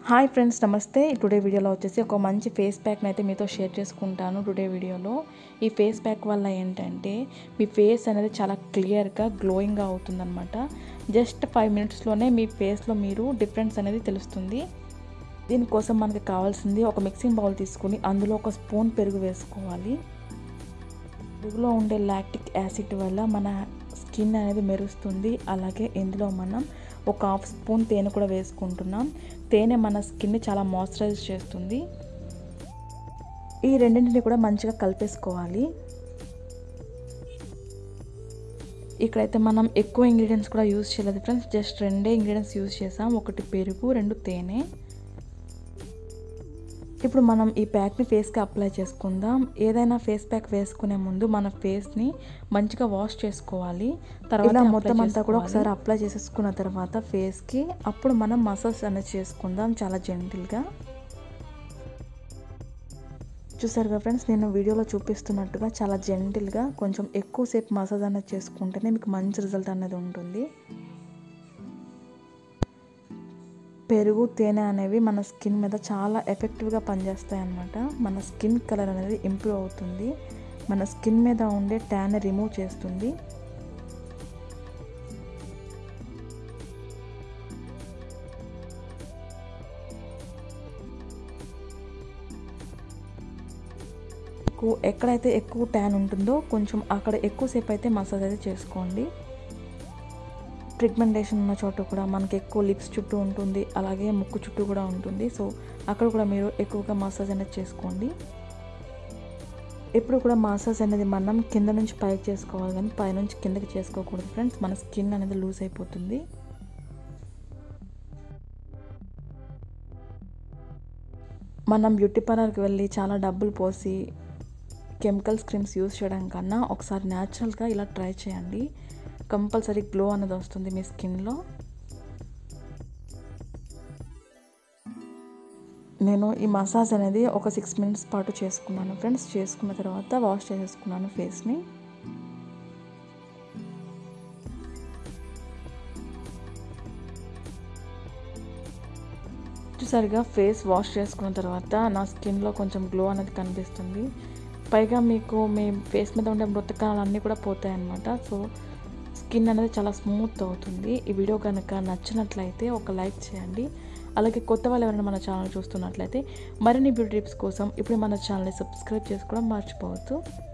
Hi friends, నమస్తే. Today వీడియోలో వచ్చేసి ఒక మంచి ఫేస్ ప్యాక్ని అయితే మీతో షేర్ చేసుకుంటాను. టుడే వీడియోలో ఈ ఫేస్ ప్యాక్ వల్ల ఏంటంటే మీ ఫేస్ అనేది చాలా క్లియర్గా గ్లోయింగ్గా అవుతుందన్నమాట. జస్ట్ 5 మినిట్స్లోనే మీ ఫేస్లో మీరు డిఫరెన్స్ అనేది తెలుస్తుంది. దీనికోసం మనకి కావాల్సింది ఒక మిక్సింగ్ బౌల్ తీసుకుని అందులో ఒక స్పూన్ పెరుగు వేసుకోవాలి. పెరుగులో ఉండే లాక్టిక్ యాసిడ్ వల్ల మన స్కిన్ అనేది మెరుస్తుంది. అలాగే ఇందులో మనం ఒక 1/2 స్పూన్ తేనె కూడా వేసుకుంటున్నాం. తేనె మన స్కిన్ని చాలా మాయిశ్చరైజ్ చేస్తుంది. ఈ రెండింటిని కూడా మంచిగా కలిపేసుకోవాలి. ఇక్కడైతే మనం ఎక్కువ ఇంగ్రీడియంట్స్ కూడా యూజ్ చేయలేదు ఫ్రెండ్స్, జస్ట్ 2 ఇంగ్రీడియంట్స్ యూజ్ చేసాం. 1 పెరుగు, 2 తేనె. ఇప్పుడు మనం ఈ ప్యాక్ని ఫేస్కి అప్లై చేసుకుందాం. ఏదైనా ఫేస్ ప్యాక్ వేసుకునే ముందు మన ఫేస్ని మంచిగా వాష్ చేసుకోవాలి. తర్వాత ఇలా మొత్తం అంతా కూడా ఒకసారి అప్లై చేసేసుకున్న తర్వాత ఫేస్కి అప్పుడు మనం మసాజ్ అనేది చేసుకుందాం చాలా జెంటిల్గా. చూసారుగా ఫ్రెండ్స్, నేను వీడియోలో చూపిస్తున్నట్టుగా చాలా జెంటిల్గా కొంచెం ఎక్కువసేపు మసాజ్ అనేది చేసుకుంటేనే మీకు మంచి రిజల్ట్ అనేది ఉంటుంది. పెరుగు, తేనె అనేవి మన స్కిన్ మీద చాలా ఎఫెక్టివ్గా పనిచేస్తాయి అన్నమాట. మన స్కిన్ కలర్ అనేది ఇంప్రూవ్ అవుతుంది. మన స్కిన్ మీద ఉండే ట్యాన్ రిమూవ్ చేస్తుంది. ఎక్కడైతే ఎక్కువ ట్యాన్ ఉంటుందో కొంచెం అక్కడ ఎక్కువసేపు అయితే మసాజ్ అయితే చేసుకోండి. పిగ్మెంటేషన్ ఉన్న చోట కూడా మనకి ఎక్కువ లిప్స్ చుట్టూ ఉంటుంది, అలాగే ముక్కు చుట్టూ కూడా ఉంటుంది. సో అక్కడ కూడా మీరు ఎక్కువగా మసాజ్ అనేది చేసుకోండి. ఎప్పుడు కూడా మసాజ్ అనేది మనం కింద నుంచి పైకి చేసుకోవాలి కానీ పైనుంచి కిందకి చేసుకోకూడదు ఫ్రెండ్స్, మన స్కిన్ అనేది లూజ్ అయిపోతుంది. మనం బ్యూటీ పార్లర్కి వెళ్ళి చాలా డబ్బులు పోసి కెమికల్స్ క్రీమ్స్ యూజ్ చేయడం కన్నా ఒకసారి న్యాచురల్గా ఇలా ట్రై చేయండి. కంపల్సరీ గ్లో అనేది వస్తుంది మీ స్కిన్లో. నేను ఈ మసాజ్ అనేది ఒక 6 మినిట్స్ పాటు చేసుకున్నాను ఫ్రెండ్స్. చేసుకున్న తర్వాత వాష్ చేసేసుకున్నాను ఫేస్ని. చూసారుగా, ఫేస్ వాష్ చేసుకున్న తర్వాత నా స్కిన్లో కొంచెం గ్లో అనేది కనిపిస్తుంది. పైగా మీకు మీ ఫేస్ మీద ఉండే మృతకాలు అన్నీ కూడా పోతాయి అన్నమాట. సో స్కిన్ అనేది చాలా స్మూత్ అవుతుంది. ఈ వీడియో కనుక నచ్చినట్లయితే ఒక లైక్ చేయండి. అలాగే కొత్త వాళ్ళు ఎవరైనా మన ఛానల్ చూస్తున్నట్లయితే మరిన్ని బ్యూటీ టిప్స్ కోసం ఇప్పుడు మన ఛానల్ని సబ్స్క్రైబ్ చేసుకోవడం మర్చిపోవద్దు.